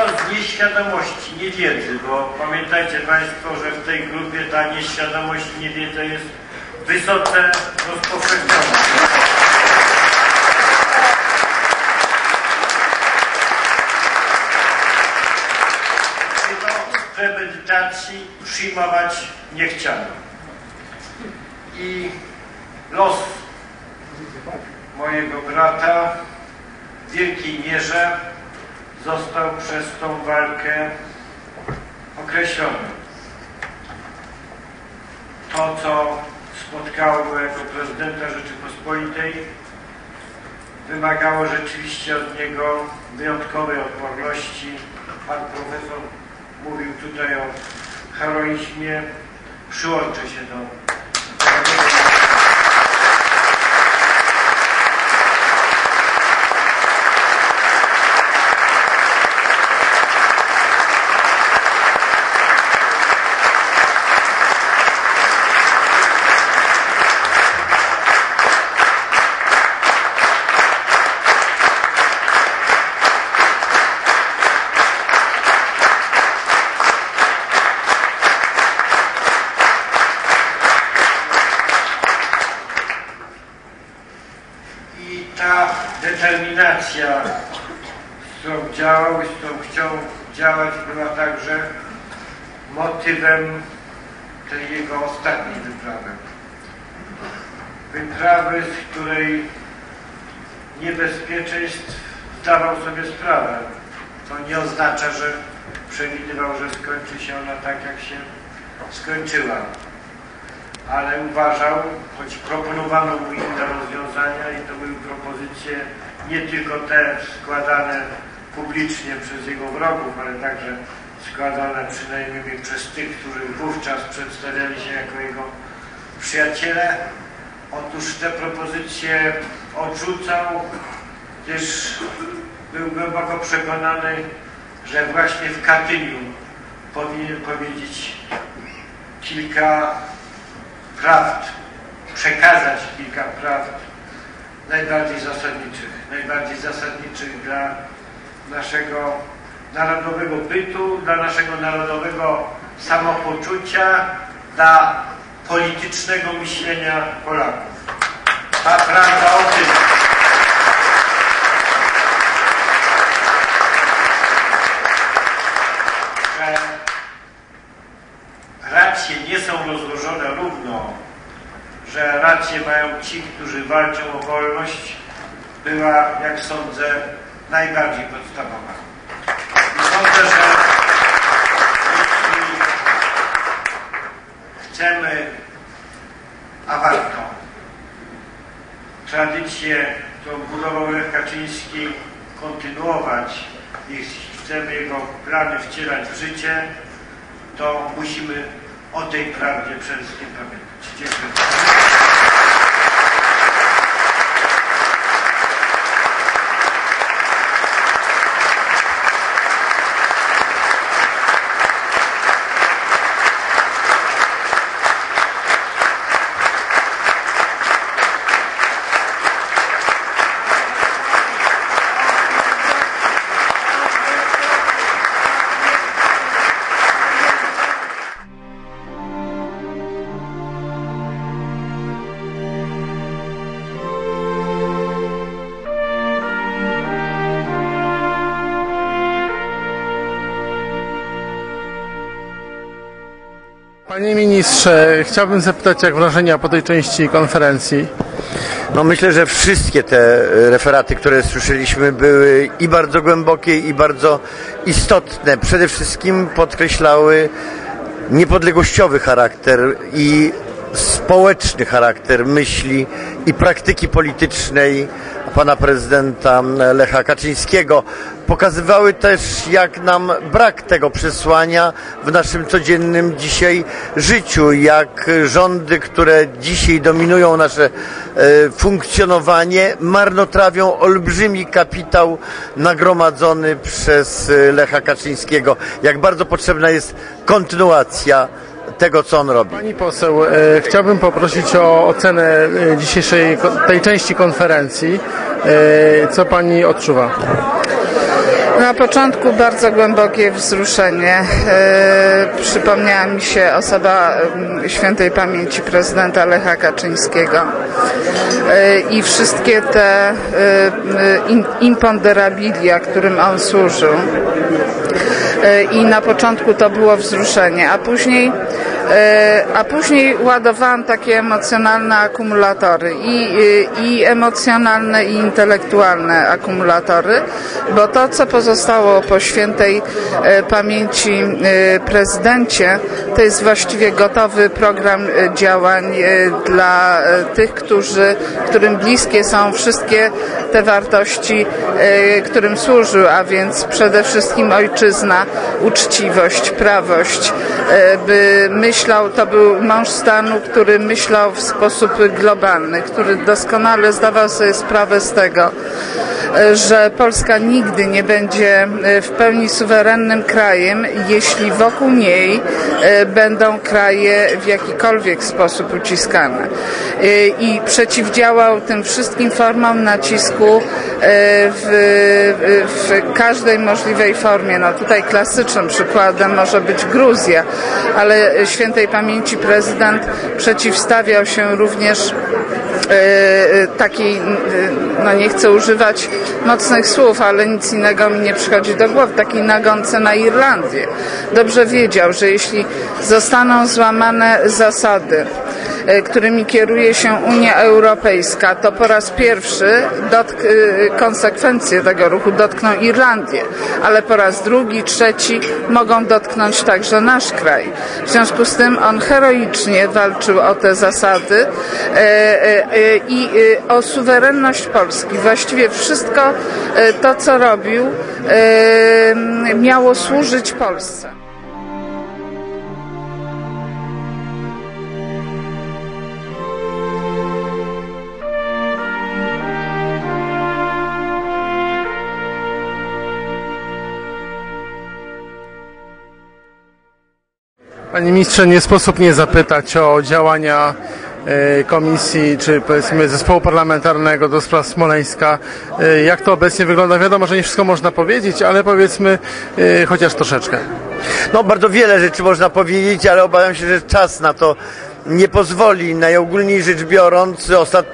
z nieświadomości, niewiedzy, bo pamiętajcie Państwo, że w tej grupie ta nieświadomość, niewiedza jest wysoce rozpowszechniona. Do premedytacji przyjmować nie chciano. I los mojego brata w wielkiej mierze został przez tą walkę określony. To, co spotkało go jako prezydenta Rzeczypospolitej, wymagało rzeczywiście od niego wyjątkowej odporności. Pan profesor mówił tutaj o heroizmie. Przyłączę się do tego. Determinacja, z którą działał i z którą chciał działać, była także motywem tej jego ostatniej wyprawy. Wyprawy, z której niebezpieczeństw zdawał sobie sprawę. To nie oznacza, że przewidywał, że skończy się ona tak, jak się skończyła. Ale uważał, choć proponowano mu inne rozwiązania i to były propozycje nie tylko te składane publicznie przez jego wrogów, ale także składane przynajmniej przez tych, którzy wówczas przedstawiali się jako jego przyjaciele. Otóż te propozycje odrzucał, gdyż był głęboko przekonany, że właśnie w Katyniu powinien powiedzieć kilka prawd, przekazać kilka prawd najbardziej zasadniczych dla naszego narodowego bytu, dla naszego narodowego samopoczucia, dla politycznego myślenia Polaków. Ta prawda o tym, że racje nie są rozłożone równo, że racje mają ci, którzy walczą o wolność, była, jak sądzę, najbardziej podstawowa. I sądzę, że jeśli chcemy, a warto, tradycję, którą budował Lech Kaczyński, kontynuować, jeśli chcemy jego plany wcielać w życie, to musimy o tej prawdzie przede wszystkim pamiętać. Dziękuję. Panie ministrze, chciałbym zapytać, jak wrażenia po tej części konferencji? No myślę, że wszystkie te referaty, które słyszeliśmy, były i bardzo głębokie, i bardzo istotne. Przede wszystkim podkreślały niepodległościowy charakter i społeczny charakter myśli i praktyki politycznej pana prezydenta Lecha Kaczyńskiego. Pokazywały też, jak nam brak tego przesłania w naszym codziennym dzisiaj życiu, jak rządy, które dzisiaj dominują nasze funkcjonowanie, marnotrawią olbrzymi kapitał nagromadzony przez Lecha Kaczyńskiego. Jak bardzo potrzebna jest kontynuacja tego, co on robi. Pani poseł, chciałbym poprosić o ocenę dzisiejszej tej części konferencji. Co pani odczuwa? Na początku bardzo głębokie wzruszenie. Przypomniała mi się osoba świętej pamięci prezydenta Lecha Kaczyńskiego i wszystkie te imponderabilia, którym on służył. I na początku to było wzruszenie, a później ładowałam takie emocjonalne akumulatory i emocjonalne i intelektualne akumulatory, bo to, co pozostało po świętej pamięci prezydencie, to jest właściwie gotowy program działań dla tych, którym bliskie są wszystkie te wartości, którym służył, a więc przede wszystkim ojczyzna, uczciwość, prawość, by myślał, to był mąż stanu, który myślał w sposób globalny, który doskonale zdawał sobie sprawę z tego, że Polska nigdy nie będzie w pełni suwerennym krajem, jeśli wokół niej będą kraje w jakikolwiek sposób uciskane. I przeciwdziałał tym wszystkim formom nacisku w każdej możliwej formie. No tutaj klasycznym przykładem może być Gruzja, ale świętej pamięci prezydent przeciwstawiał się również takiej, no nie chcę używać mocnych słów, ale nic innego mi nie przychodzi do głowy, takiej nagonce na Irlandię. Dobrze wiedział, że jeśli zostaną złamane zasady, którymi kieruje się Unia Europejska, to po raz pierwszy konsekwencje tego ruchu dotkną Irlandię, ale po raz drugi, trzeci mogą dotknąć także nasz kraj. W związku z tym on heroicznie walczył o te zasady i o suwerenność Polski. Właściwie wszystko to, co robił, miało służyć Polsce. Panie ministrze, nie sposób nie zapytać o działania komisji, czy powiedzmy zespołu parlamentarnego do spraw Smoleńska. Jak to obecnie wygląda? Wiadomo, że nie wszystko można powiedzieć, ale powiedzmy chociaż troszeczkę. No bardzo wiele rzeczy można powiedzieć, ale obawiam się, że czas na to nie pozwoli. Najogólniej rzecz biorąc,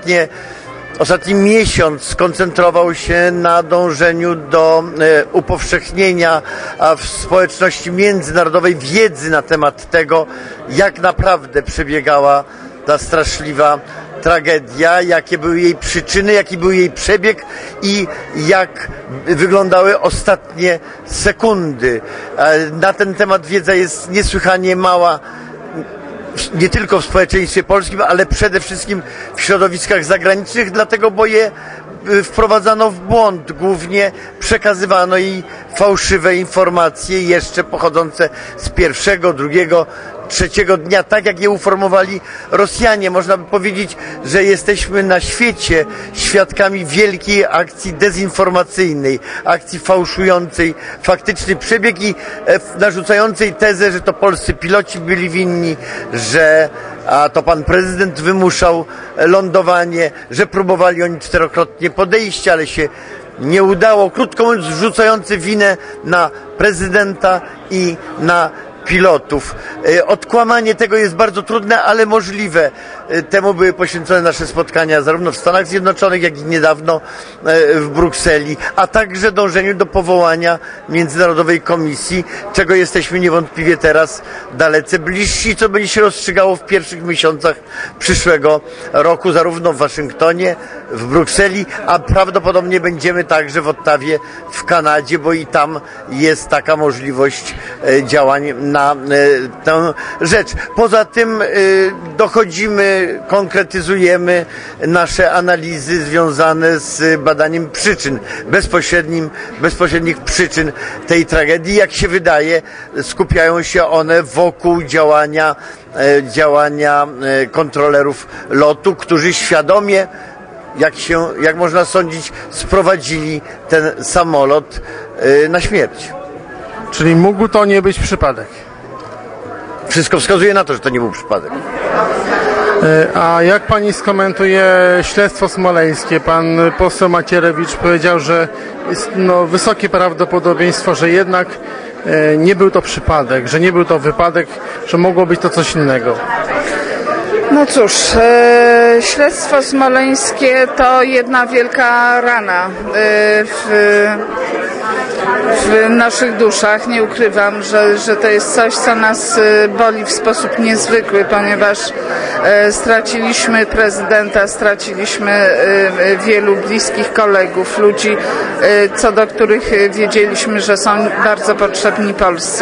ostatni miesiąc skoncentrował się na dążeniu do upowszechnienia w społeczności międzynarodowej wiedzy na temat tego, jak naprawdę przebiegała ta straszliwa tragedia, jakie były jej przyczyny, jaki był jej przebieg i jak wyglądały ostatnie sekundy. Na ten temat wiedza jest niesłychanie mała, nie tylko w społeczeństwie polskim, ale przede wszystkim w środowiskach zagranicznych, dlatego bo je wprowadzano w błąd. Głównie przekazywano jej fałszywe informacje, jeszcze pochodzące z pierwszego, drugiego, trzeciego dnia, tak jak je uformowali Rosjanie. Można by powiedzieć, że jesteśmy na świecie świadkami wielkiej akcji dezinformacyjnej, akcji fałszującej faktyczny przebieg i narzucającej tezę, że to polscy piloci byli winni, że to pan prezydent wymuszał lądowanie, że próbowali oni 4-krotnie podejść, ale się nie udało. Krótko mówiąc, zrzucający winę na prezydenta i na pilotów. Odkłamanie tego jest bardzo trudne, ale możliwe. Temu były poświęcone nasze spotkania zarówno w Stanach Zjednoczonych, jak i niedawno w Brukseli, a także dążeniu do powołania Międzynarodowej Komisji, czego jesteśmy niewątpliwie teraz dalece bliżsi, co będzie się rozstrzygało w pierwszych miesiącach przyszłego roku, zarówno w Waszyngtonie, w Brukseli, a prawdopodobnie będziemy także w Ottawie w Kanadzie, bo i tam jest taka możliwość działań na tę rzecz. Poza tym dochodzimy, konkretyzujemy nasze analizy związane z badaniem przyczyn, bezpośrednich przyczyn tej tragedii. Jak się wydaje, skupiają się one wokół działania kontrolerów lotu, którzy świadomie, jak można sądzić, sprowadzili ten samolot na śmierć. Czyli mógł to nie być przypadek? Wszystko wskazuje na to, że to nie był przypadek. A jak pani skomentuje śledztwo smoleńskie? Pan poseł Macierewicz powiedział, że jest wysokie prawdopodobieństwo, że jednak nie był to przypadek, że nie był to wypadek, że mogło być to coś innego. No cóż, śledztwo smoleńskie to jedna wielka rana w naszych duszach. Nie ukrywam, że to jest coś, co nas boli w sposób niezwykły, ponieważ straciliśmy prezydenta, straciliśmy wielu bliskich kolegów, ludzi, co do których wiedzieliśmy, że są bardzo potrzebni Polsce.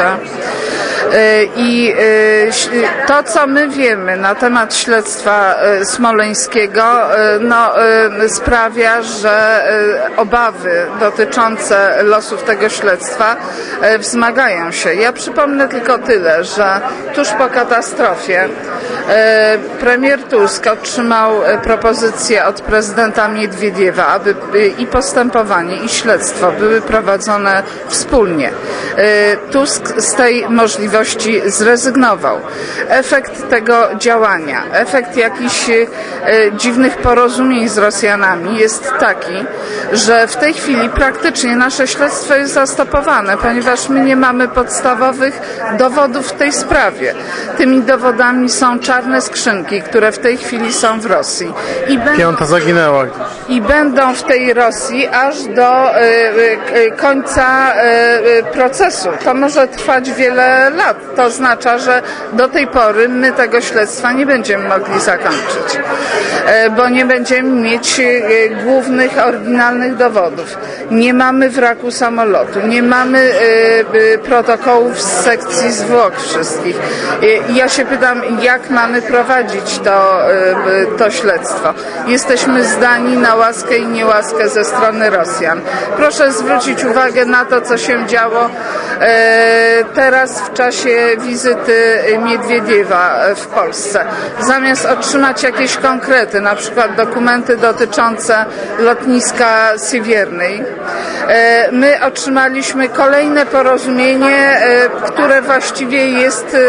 I to, co my wiemy na temat śledztwa smoleńskiego, sprawia, że obawy dotyczące losów tego śledztwa wzmagają się. Ja przypomnę tylko tyle, że tuż po katastrofie premier Tusk otrzymał propozycję od prezydenta Miedwiediewa, aby i postępowanie, i śledztwo były prowadzone wspólnie. Tusk z tej możliwości zrezygnował. Efekt tego działania, efekt jakichś dziwnych porozumień z Rosjanami jest taki, że w tej chwili praktycznie nasze śledztwo jest zastopowane, ponieważ my nie mamy podstawowych dowodów w tej sprawie. Tymi dowodami są czarne skrzynki, które w tej chwili są w Rosji. Piąta zaginęła. I będą w tej Rosji aż do końca procesu. To może trwać wiele lat. To oznacza, że do tej pory my tego śledztwa nie będziemy mogli zakończyć, bo nie będziemy mieć głównych, oryginalnych dowodów. Nie mamy wraku samolotu, nie mamy protokołów z sekcji zwłok wszystkich. Ja się pytam, jak mamy prowadzić to śledztwo. Jesteśmy zdani na łaskę i niełaskę ze strony Rosjan. Proszę zwrócić uwagę na to, co się działo teraz w czasie wizyty Miedwiediewa w Polsce. Zamiast otrzymać jakieś konkrety, na przykład dokumenty dotyczące lotniska Siewiernej, my otrzymaliśmy kolejne porozumienie, które właściwie jest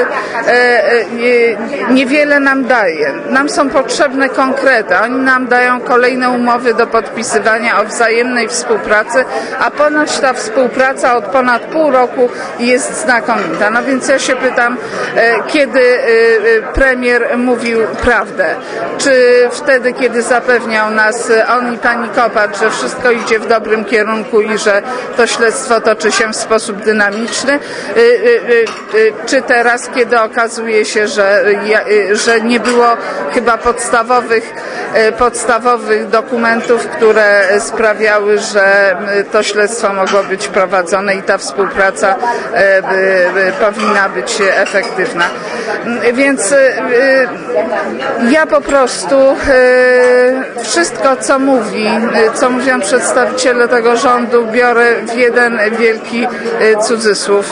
niewiele nam daje. Nam są potrzebne konkrety. Oni nam dają kolejne umowy do podpisywania o wzajemnej współpracy, a ponoć ta współpraca od ponad pół roku jest znakomita. No więc ja się pytam, kiedy premier mówił prawdę? Czy wtedy, kiedy zapewniał nas on i pani Kopacz, że wszystko idzie w dobrym kierunku i że to śledztwo toczy się w sposób dynamiczny? Czy teraz, kiedy okazuje się, że nie było chyba podstawowych dokumentów, które sprawiały, że to śledztwo mogło być prowadzone i ta współpraca powinna być efektywna. Więc ja po prostu wszystko, co mówią przedstawiciele tego rządu, biorę w jeden wielki cudzysłów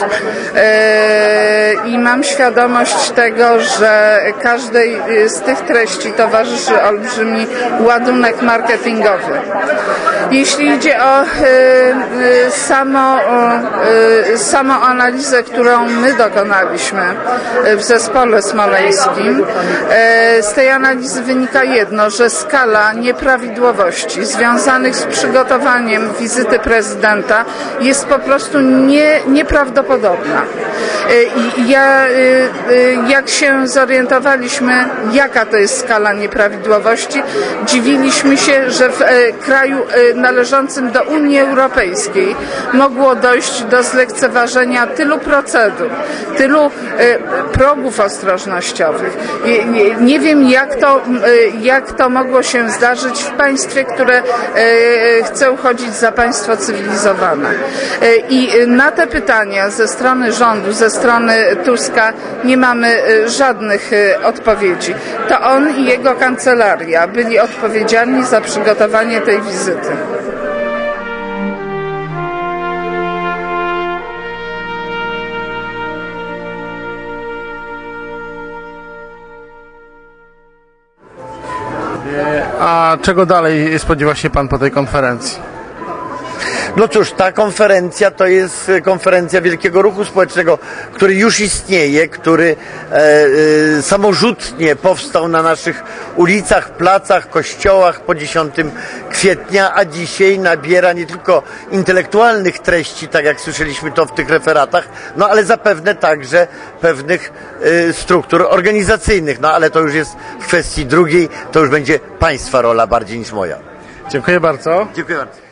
i mam świadomość tego, że każdej z tych treści towarzyszy olbrzymi ładunek marketingowy. Jeśli idzie o samą analizę, którą my dokonaliśmy w zespole smoleńskim, z tej analizy wynika jedno, że skala nieprawidłowości związanych z przygotowaniem wizyty prezydenta jest po prostu nieprawdopodobna. I jak się zorientowaliśmy, jaka to jest skala nieprawidłowości, dziwiliśmy się, że w kraju należącym do Unii Europejskiej mogło dojść do zlekceważenia tylu procedur, tylu progów ostrożnościowych. Nie wiem, jak to mogło się zdarzyć w państwie, które chce uchodzić za państwo cywilizowane. I na te pytania ze strony rządu, ze strony Tuska nie mamy żadnych odpowiedzi. To on i jego kancelaria byli odpowiedzialni za przygotowanie tej wizyty. A czego dalej spodziewa się pan po tej konferencji? No cóż, ta konferencja to jest konferencja Wielkiego Ruchu Społecznego, który już istnieje, który samorzutnie powstał na naszych ulicach, placach, kościołach po 10 kwietnia, a dzisiaj nabiera nie tylko intelektualnych treści, tak jak słyszeliśmy to w tych referatach, no ale zapewne także pewnych struktur organizacyjnych, no ale to już jest w kwestii drugiej, to już będzie państwa rola bardziej niż moja. Dziękuję bardzo. Dziękuję bardzo.